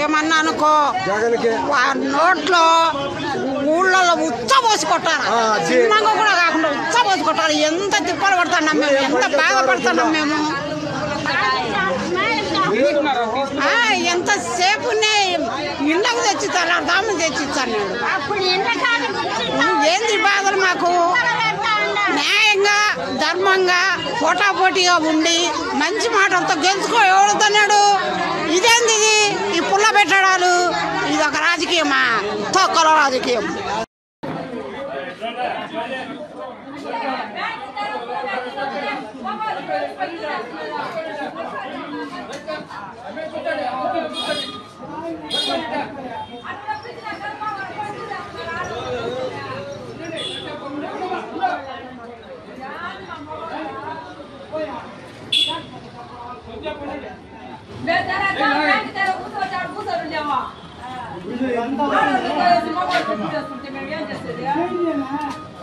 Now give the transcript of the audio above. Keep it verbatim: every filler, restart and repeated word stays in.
ఏమన్నా అనుకో నోట్లో ఊళ్ళలో ఉచ్చ పోసి కొట్టాలి, చిన్నగా కూడా కాకుండా ఉచ్చ పోసి కొట్టాలి. ఎంత తిప్పలు పడుతున్నాం మేము, ఎంత బాధపడుతున్నాం మేము. ఎంతసేపు ఇండకు తెచ్చిస్తారు, అర్థం తెచ్చిస్తాను. ఏంది బాధలు మాకు? న్యాయంగా ధర్మంగా పోటాపోటీగా ఉండి మంచి మాటలతో గెలుచుకో ఎవడుతున్నాడు. ఇదేంది ఇది? ఈ పుల్ల పెట్టడాలు ఇది ఒక రాజకీయమా? తొక్కల రాజకీయం. మేము ఏం చేసేది?